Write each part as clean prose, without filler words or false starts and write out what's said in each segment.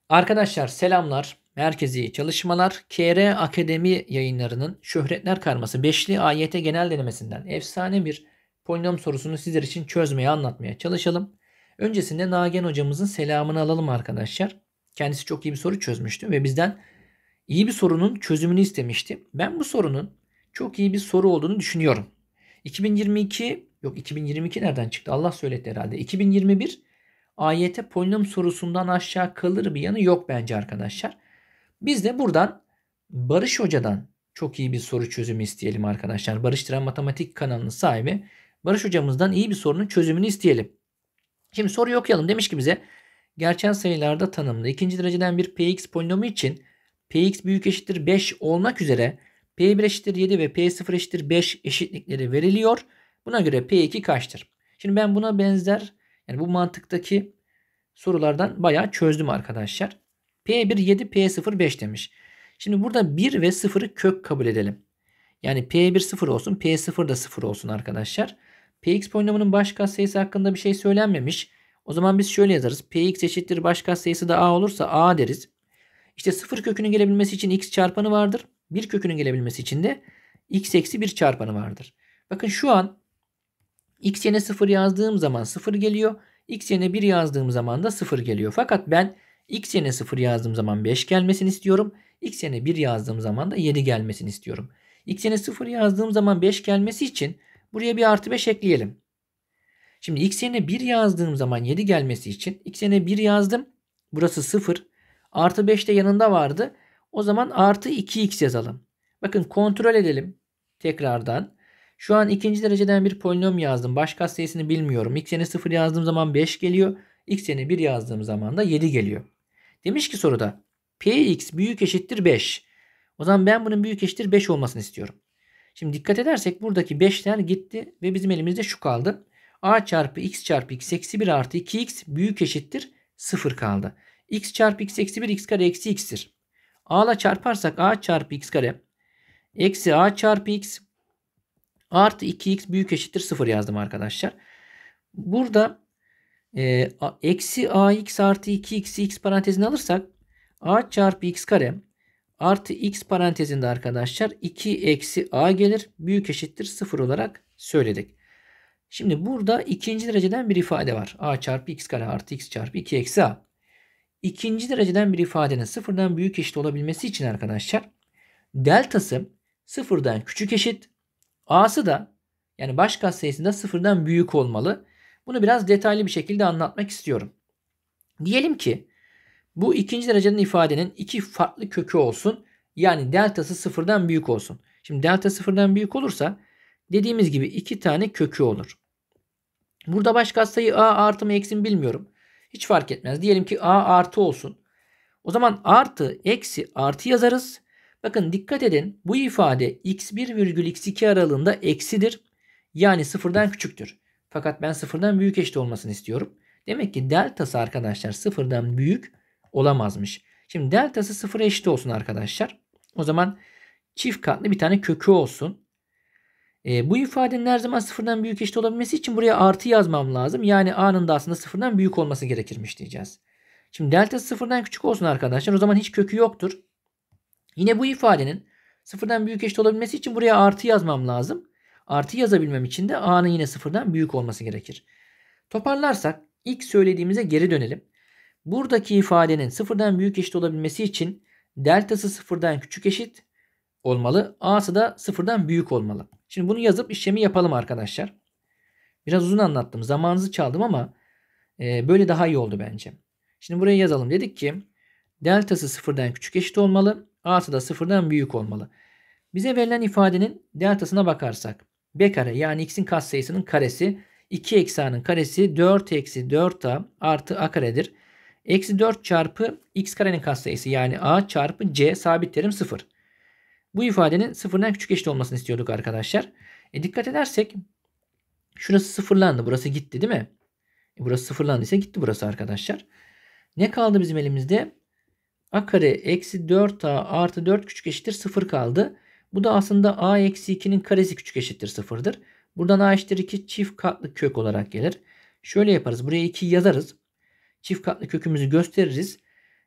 Arkadaşlar selamlar. Herkese iyi çalışmalar. KR Akademi yayınlarının şöhretler karması 5'li AYT genel denemesinden efsane bir polinom sorusunu sizler için çözmeye anlatmaya çalışalım. Öncesinde Nagihan hocamızın selamını alalım arkadaşlar. Kendisi çok iyi bir soru çözmüştü ve bizden iyi bir sorunun çözümünü istemişti. Ben bu sorunun çok iyi bir soru olduğunu düşünüyorum. 2022 nereden çıktı? Allah söyletti herhalde. 2021 AYT polinom sorusundan aşağı kalır bir yanı yok bence arkadaşlar. Biz de buradan Barış Hoca'dan çok iyi bir soru çözümü isteyelim arkadaşlar. Barış Tren Matematik kanalının sahibi Barış Hocamızdan iyi bir sorunun çözümünü isteyelim. Şimdi soruyu okuyalım. Demiş ki bize gerçel sayılarda tanımlı ikinci dereceden bir px polinomu için px büyük eşittir 5 olmak üzere p1 eşittir 7 ve p0 eşittir 5 eşitlikleri veriliyor. Buna göre p2 kaçtır? Şimdi ben buna benzer yani bu mantıktaki sorulardan bayağı çözdüm arkadaşlar. P1 7, P0 5 demiş. Şimdi burada 1 ve 0'ı kök kabul edelim. Yani P1 0 olsun, P0 da 0 olsun arkadaşlar. Px polinomunun baş katsayısı hakkında bir şey söylenmemiş. O zaman biz şöyle yazarız. Px eşittir baş katsayısı da a olursa a deriz. İşte 0 kökünün gelebilmesi için x çarpanı vardır. 1 kökünün gelebilmesi için de x eksi 1 çarpanı vardır. Bakın şu an x yerine 0 yazdığım zaman 0 geliyor. X yerine 1 yazdığım zaman da 0 geliyor. Fakat ben x yerine 0 yazdığım zaman 5 gelmesini istiyorum. X yerine 1 yazdığım zaman da 7 gelmesini istiyorum. X yerine 0 yazdığım zaman 5 gelmesi için buraya bir artı 5 ekleyelim. Şimdi x yerine 1 yazdığım zaman 7 gelmesi için x yerine 1 yazdım. Burası 0. Artı 5 de yanında vardı. O zaman artı 2x yazalım. Bakın kontrol edelim tekrardan. Şu an ikinci dereceden bir polinom yazdım. Baş katsayısını bilmiyorum. X yerine 0 yazdığım zaman 5 geliyor. X yerine 1 yazdığım zaman da 7 geliyor. Demiş ki soruda Px büyük eşittir 5. O zaman ben bunun büyük eşittir 5 olmasını istiyorum. Şimdi dikkat edersek buradaki 5'ler gitti ve bizim elimizde şu kaldı. A çarpı x çarpı x eksi 1 artı 2x büyük eşittir 0 kaldı. X çarpı x eksi 1 x kare eksi x'tir. A ile çarparsak a çarpı x kare eksi a çarpı x artı 2x büyük eşittir 0 yazdım arkadaşlar. Burada eksi ax artı 2x'i x parantezine alırsak a çarpı x kare artı x parantezinde arkadaşlar 2 eksi a gelir. Büyük eşittir 0 olarak söyledik. Şimdi burada ikinci dereceden bir ifade var. A çarpı x kare artı x çarpı 2 eksi a. İkinci dereceden bir ifadenin sıfırdan büyük eşit olabilmesi için arkadaşlar deltası sıfırdan küçük eşit. A'sı da yani baş katsayısı da sıfırdan büyük olmalı. Bunu biraz detaylı bir şekilde anlatmak istiyorum. Diyelim ki bu ikinci dereceden ifadenin iki farklı kökü olsun. Yani deltası sıfırdan büyük olsun. Şimdi delta sıfırdan büyük olursa dediğimiz gibi iki tane kökü olur. Burada baş katsayı a artı mı eksi mi bilmiyorum. Hiç fark etmez. Diyelim ki a artı olsun. O zaman artı eksi artı yazarız. Bakın dikkat edin. Bu ifade x1 virgül x2 aralığında eksidir. Yani sıfırdan küçüktür. Fakat ben sıfırdan büyük eşit olmasını istiyorum. Demek ki deltası arkadaşlar sıfırdan büyük olamazmış. Şimdi deltası sıfıra eşit olsun arkadaşlar. O zaman çift katlı bir tane kökü olsun. Bu ifadenin her zaman sıfırdan büyük eşit olabilmesi için buraya artı yazmam lazım. Yani a'nın da aslında sıfırdan büyük olması gerekirmiş diyeceğiz. Şimdi deltası sıfırdan küçük olsun arkadaşlar. O zaman hiç kökü yoktur. Yine bu ifadenin sıfırdan büyük eşit olabilmesi için buraya artı yazmam lazım. Artı yazabilmem için de a'nın yine sıfırdan büyük olması gerekir. Toparlarsak ilk söylediğimize geri dönelim. Buradaki ifadenin sıfırdan büyük eşit olabilmesi için deltası sıfırdan küçük eşit olmalı. A'sı da sıfırdan büyük olmalı. Şimdi bunu yazıp işlemi yapalım arkadaşlar. Biraz uzun anlattım. Zamanınızı çaldım ama böyle daha iyi oldu bence. Şimdi buraya yazalım. Dedik ki deltası sıfırdan küçük eşit olmalı. A'sı da sıfırdan büyük olmalı. Bize verilen ifadenin deltasına bakarsak b kare yani x'in katsayısının karesi 2 eksi a'nın karesi 4 eksi 4a artı a karedir. Eksi 4 çarpı x karenin katsayısı yani a çarpı c sabit terim 0. Bu ifadenin sıfırdan küçük eşit olmasını istiyorduk arkadaşlar. Dikkat edersek şurası sıfırlandı. Burası gitti değil mi? Burası sıfırlandıysa gitti burası arkadaşlar. Ne kaldı bizim elimizde? A kare eksi 4a artı 4 küçük eşittir 0 kaldı. Bu da aslında a eksi 2'nin karesi küçük eşittir 0'dır. Buradan a eşittir 2 çift katlı kök olarak gelir. Şöyle yaparız. Buraya 2 yazarız. Çift katlı kökümüzü gösteririz.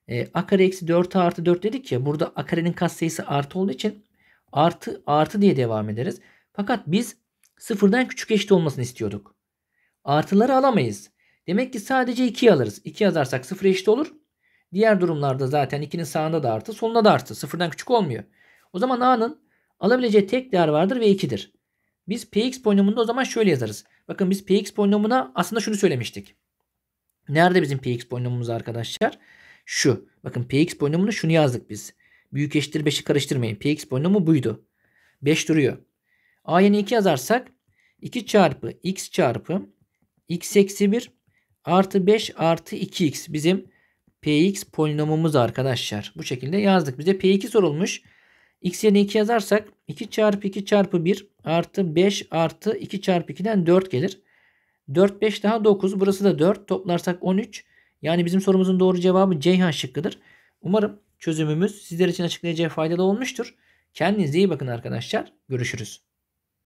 A kare eksi 4A artı 4 dedik ya. Burada A karenin katsayısı artı olduğu için artı artı diye devam ederiz. Fakat biz sıfırdan küçük eşit olmasını istiyorduk. Artıları alamayız. Demek ki sadece 2'yi alırız. 2 yazarsak 0 eşit olur. Diğer durumlarda zaten 2'nin sağında da artı, solunda da artı. Sıfırdan küçük olmuyor. O zaman A'nın alabileceği tek değer vardır ve 2'dir. Biz Px polinomunda o zaman şöyle yazarız. Bakın biz Px polinomuna aslında şunu söylemiştik. Nerede bizim Px polinomumuz arkadaşlar? Şu. Bakın Px polinomunda şunu yazdık biz. Büyük eşittir 5'i karıştırmayın. Px polinomu buydu. 5 duruyor. A yerine 2 yazarsak 2 çarpı x çarpı x eksi 1 artı 5 artı 2x bizim Px polinomumuz arkadaşlar. Bu şekilde yazdık. Bize P2 sorulmuş. X yerine 2 yazarsak 2 çarpı 2 çarpı 1 artı 5 artı 2 çarpı 2'den 4 gelir. 4 5 daha 9. Burası da 4. Toplarsak 13. Yani bizim sorumuzun doğru cevabı Ceyhan şıkkıdır. Umarım çözümümüz sizler için açıklayıcıya faydalı olmuştur. Kendinize iyi bakın arkadaşlar. Görüşürüz.